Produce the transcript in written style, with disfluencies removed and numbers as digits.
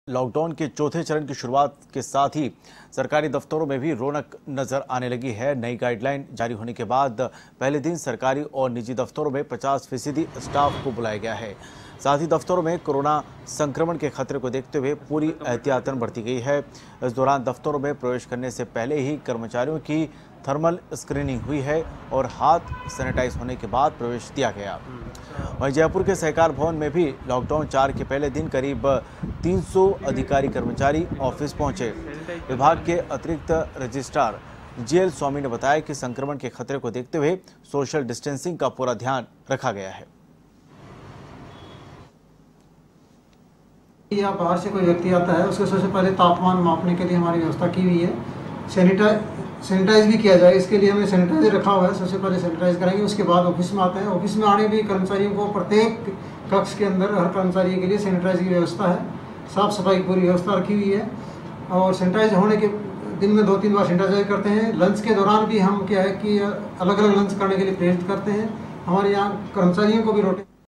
Lockdown के चौथे चरण की शुरुआत के साथ ही सरकारी दफ्तरों में भी रौनक नजर आने लगी है। नई गाइडलाइन जारी होने के बाद पहले दिन सरकारी और निजी दफ्तरों में 50% स्टाफ को बुलाया गया है। साथ ही दफ्तरों में कोरोना संक्रमण के खतरे को देखते हुए पूरी एहतियातन बरती गई है। इस दौरान दफ्तरों में प्रवेश करने से पहले ही कर्मचारियों की थर्मल स्क्रीनिंग हुई है और हाथ सैनिटाइज होने के बाद प्रवेश दिया गया। वहीं जयपुर के सहकार भवन में भी लॉकडाउन 4 के पहले दिन करीब 300 अधिकारी कर्मचारी ऑफिस पहुंचे। विभाग के अतिरिक्त रजिस्ट्रार जीएल स्वामी ने बताया कि संक्रमण के खतरे को देखते हुए सोशल डिस्टेंसिंग का पूरा ध्यान रखा गया है। या बाहर से कोई व्यक्ति आता है उसके सबसे पहले तापमान मापने के लिए हमारी व्यवस्था की हुई है। सैनिटाइज भी किया जाए, इसके लिए हमने सैनिटाइजर रखा हुआ है। सबसे पहले सैनिटाइज कराएंगे, उसके बाद ऑफिस में आते हैं। ऑफिस में आने भी कर्मचारियों को प्रत्येक कक्ष के अंदर हर कर्मचारी के लिए सैनिटाइज की व्यवस्था है। साफ सफाई की पूरी व्यवस्था रखी हुई है और सैनिटाइज होने के दिन में 2-3 बार सैनिटाइज करते हैं। लंच के दौरान भी हम क्या है कि अलग अलग लंच करने के लिए प्रेरित करते हैं। हमारे यहाँ कर्मचारियों को भी रोटे